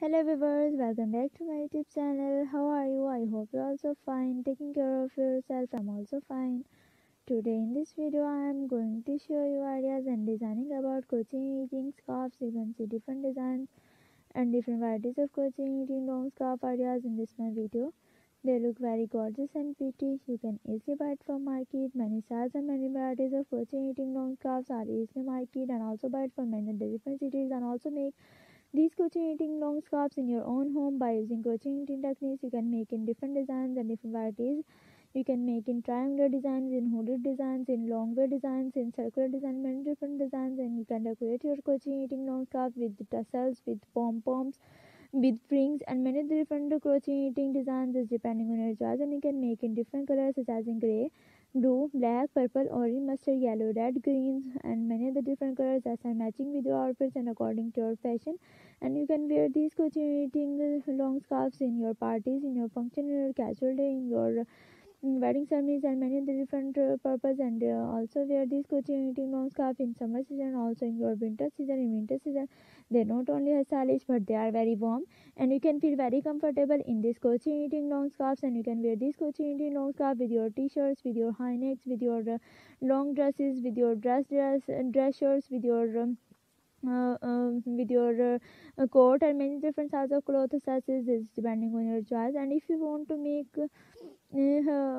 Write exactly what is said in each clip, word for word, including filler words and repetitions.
Hello viewers, welcome back to my YouTube channel. How are you? I hope you're also fine. Taking care of yourself, I'm also fine. Today in this video, I am going to show you ideas and designing about coaching eating scarves. You can see different designs and different varieties of coaching eating long scarf ideas in this my video. They look very gorgeous and pretty. You can easily buy it from market. Many styles and many varieties of coaching eating long scarves are easily market and also buy it from many different cities and also make these coaching eating long scarves in your own home by using coaching eating techniques. You can make in different designs and different varieties. You can make in triangular designs, in hooded designs, in long way designs, in circular design, many different designs, and you can decorate your coaching eating long scarf with tassels, with pom-poms, with rings, and many different coaching eating designs is depending on your choice. And you can make in different colors such as in grey, blue, black, purple, orange, mustard, yellow, red, greens, and many other different colors that are matching with your outfits and according to your fashion. And you can wear these coaching eating long scarves in your parties, in your function, in your casual day, in your mm, wedding ceremonies, and many other different uh, purpose. And uh, also wear these coaching eating long scarf in summer season, also in your winter season. In winter season, they not only are stylish but they are very warm, and you can feel very comfortable in this coaching eating long scarves. And you can wear these coaching eating long scarf with your t-shirts, with your high necks, with your uh, long dresses, with your dress dress uh, dress shirts, with your um, uh, um, with your uh, coat, and many different styles of clothes sizes is depending on your choice. And if you want to make uh, uh,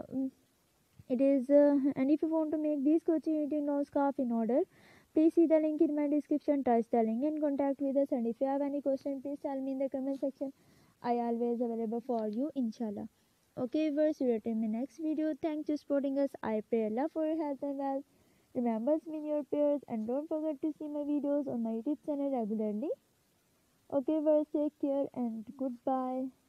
it is uh, and if you want to make these coaching eating long scarf in order, please see the link in my description, touch the link and contact with us. And if you have any question, please tell me in the comment section. I always available for you, inshallah. Okay viewers, we will in my next video. Thanks for supporting us. I pray Allah for your health and wealth. Remember me in your prayers, and don't forget to see my videos on my YouTube channel regularly. Okay viewers, take care and goodbye.